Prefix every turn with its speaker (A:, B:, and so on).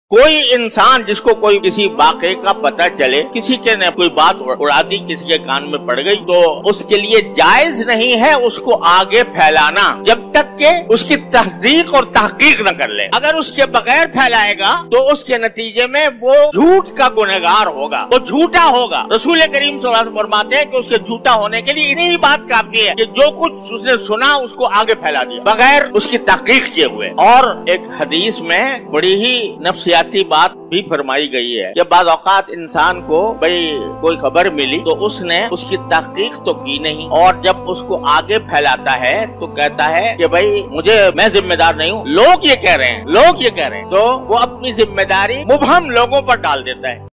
A: कोई इंसान जिसको कोई किसी वाक़े का पता चले, किसी के ने कोई बात उड़ा दी, किसी के कान में पड़ गई, तो उसके लिए जायज नहीं है उसको आगे फैलाना जब तक के उसकी तस्दीक और तहकीक न कर ले। अगर उसके बगैर फैलाएगा तो उसके नतीजे में वो झूठ का गुनहगार होगा, वो झूठा होगा। रसूल करीम सल्लल्लाहु अलैहि वसल्लम फरमाते हैं कि उसके झूठा होने के लिए इन्हीं बात काफी है कि जो कुछ उसने सुना उसको आगे फैला दिया बगैर उसकी तहकीक किए हुए। और एक हदीस में बड़ी ही नफ्सियाती बात भी फरमाई गई है कि बाज़ औक़ात इंसान को भाई कोई खबर मिली तो उसने उसकी तहकीक तो की नहीं, और जब उसको आगे फैलाता है तो कहता है कि भाई मैं जिम्मेदार नहीं हूँ, लोग ये कह रहे हैं, तो वो अपनी जिम्मेदारी मुबहम लोगों पर डाल देता है।